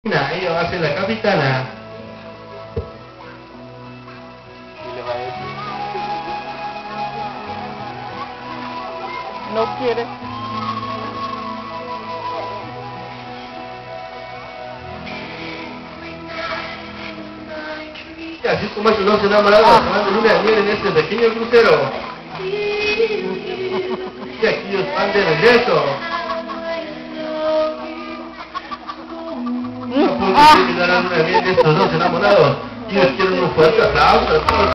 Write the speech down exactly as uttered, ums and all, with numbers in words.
Ella va a ser la capitana. Y le va a decir. No quiere. Y así como estos dos enamorados Ah. tomando luna de miel en este pequeño crucero. Y aquí ellos van de regreso. No puedo Ah. terminar la luna de miel de estos dos enamorados. Y ellos quieren un fuerte aplauso.